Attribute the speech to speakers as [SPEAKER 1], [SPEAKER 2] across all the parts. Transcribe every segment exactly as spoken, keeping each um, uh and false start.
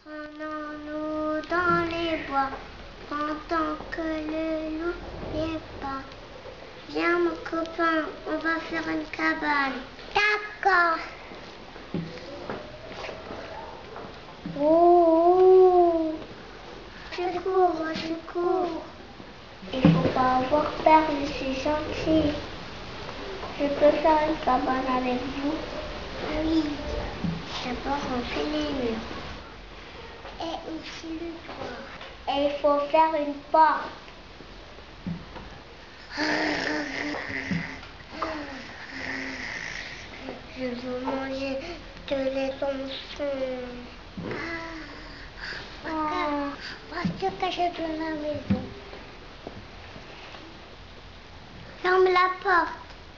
[SPEAKER 1] Prenons-nous dans les bois, pendant que le loup n'est pas. Viens mon copain, on va faire une cabane. D'accord. Oh, je cours, je cours. Il faut pas avoir peur, je suis gentille. Je peux faire une cabane avec vous? Oui. D'abord, on fait les murs. Et aussi le toit. Et il faut faire une porte. Je veux manger de l'étançon. Ah, ah. On va se cacher dans la maison. Ferme la porte.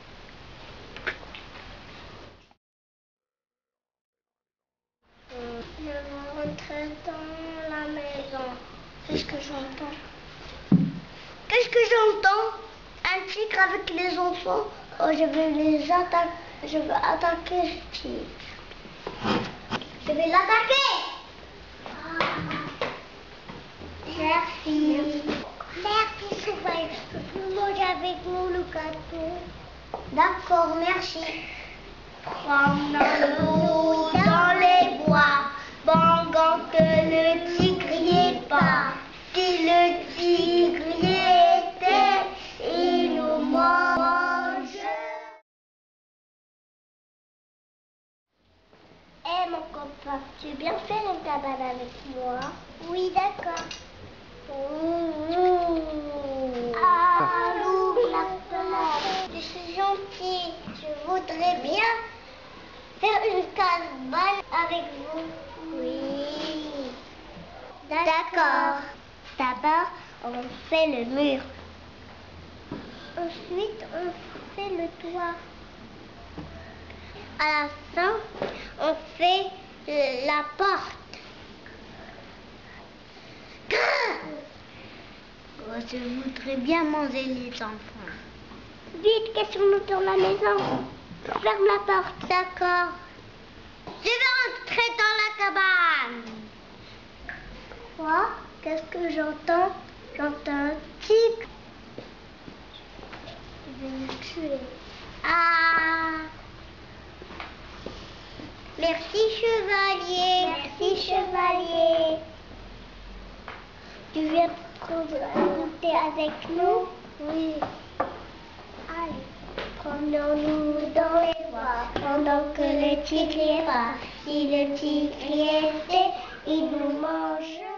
[SPEAKER 1] Je veux rentrer dans la maison. Qu'est-ce que j'entends? Qu'est-ce que j'entends? Un tigre avec les enfants. Oh, je vais les attaquer. Je vais attaquer ce tigre. Je vais l'attaquer. Ah. Merci. Merci, Sophie. Je peux manger avec nous le gâteau. D'accord, merci. Promenons-nous dans les bois, pendant que le tigre n'y est pas. Si le tigre y était, il nous mange. Eh mon copain, tu veux bien faire une cabane avec moi? Oui, d'accord. Mmh. Ah, ouvre la fenêtre. Je suis gentille. Je voudrais bien faire une cabane avec vous. Oui. D'accord. D'abord, on fait le mur. Ensuite, on fait le toit. À la fin, on fait la porte. Oh, je voudrais bien manger les enfants. Vite, cachons-nous dans la maison. Ferme la porte. D'accord. Je vais rentrer dans la cabane. Quoi? Qu'est-ce que j'entends? J'entends un tigre. Je vais le tuer. Ah! Merci, chevalier. Merci, chevalier. Tu viens monter avec nous? Oui. Allez, promenons-nous dans les bois, pendant que le tigre n'y est pas. Si le tigre y était, il nous mange.